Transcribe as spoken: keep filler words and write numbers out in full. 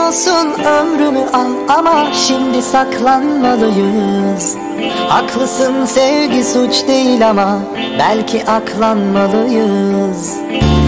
İstiyorsun ömrümü al ama şimdi saklanmalıyız. Haklısın, sevgi suç değil ama belki aklanmalıyız.